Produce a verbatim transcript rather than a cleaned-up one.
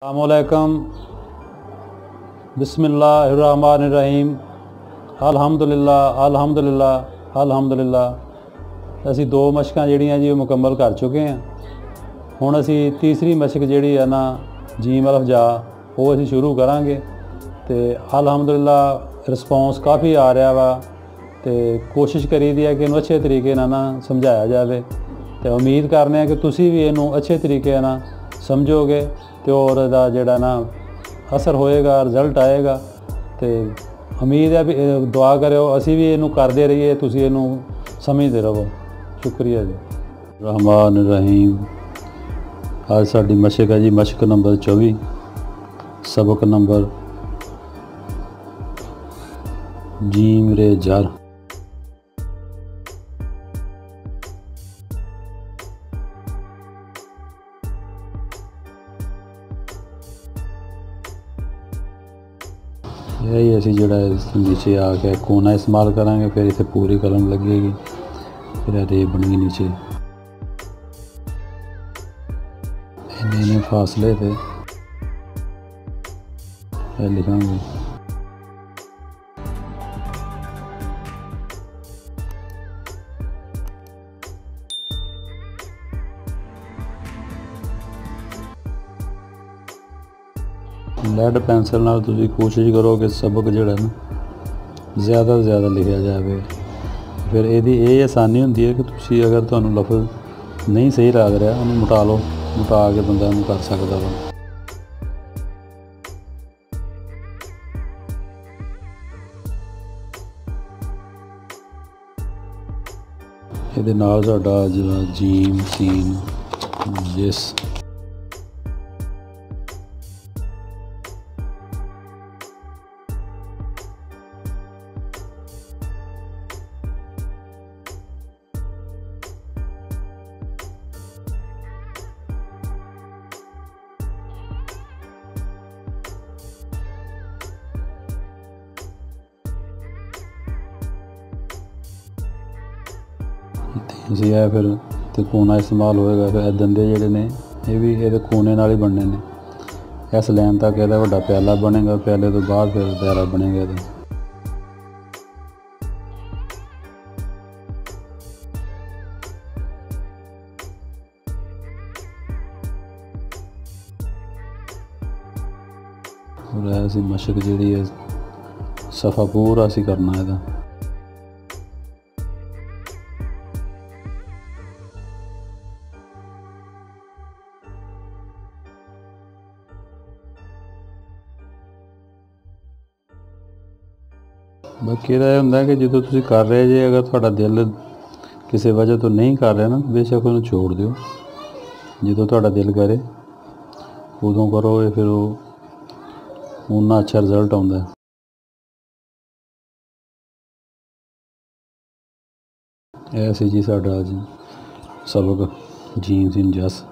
अस्सलामुअलैकुम बिस्मिल्लाहिर्रहमानिर्रहीम अल्हम्दुलिल्लाह अल्हम्दुलिल्लाह अल्हम्दुलिल्लाह। असी दो मशकां जिहड़ियां जी मुकम्मल कर चुके हैं। हुण असी तीसरी मशक जिहड़ी है ना जीम अलफ जा वो असी शुरू करांगे ते अल्हम्दुलिल्लाह रिस्पॉन्स काफ़ी आ रहा वा ते कोशिश करी दी है कि इनू अच्छे तरीके नाल ना समझाया जाए तो उम्मीद करने कि तुसी भी इनू अच्छे तरीके नाल समझोगे तो और दा जिहड़ा ना असर होएगा, रिजल्ट आएगा। तो उम्मीद है भी दुआ करो असी भी इनू करते रहिए, तुसी इनू समझते रहो। शुक्रिया जी। रहमान रहीम। आज साडी मशक है जी मशक नंबर चौबी, सबक नंबर जीम रे जार। यही असी जोड़ा नीचे आके कोना इस्तेमाल करांगे, फिर इतने पूरी कलम लगेगी, फिर रेब बनेगी नीचे इन्ने फासले थे लिखांगे। लैड पेंसिल नाल तुसी कोशिश करो कि सबक जोड़ा ना ज़्यादा तो ज़्यादा लिखा जाए। फिर यदी ये आसानी होंगी है कि तुसी अगर तुहानू लफ्ज़ नहीं सही लग रहा उन्हें मिटा लो, मिटा के बंदा उन्हें कर सकता वा। ये नाल साडा जिहड़ा जीम सीन जिस है फिर तो कोना इस्तेमाल होएगा। फिर दंदे जोड़े ने ये भी ये कोने नाल ही बनने ने। इस लैन तक यदा वड्डा प्याला बनेगा, प्याले तो बाद फिर दायरा बनेगा। और ऐसी मशक जी है सफ़ा पूरा असी करना है। बाकी यह होंगे कि जो तुम कर रहे जे अगर थोड़ा दिल किसी वजह तो नहीं कर रहा ना बेशक उन्हें छोड़ दो। जो थोड़ा दिल करे उदों करो, फिर उन्ना अच्छा रिजल्ट आता है। ऐसे जी साडा अज सबक जीम सीन जस।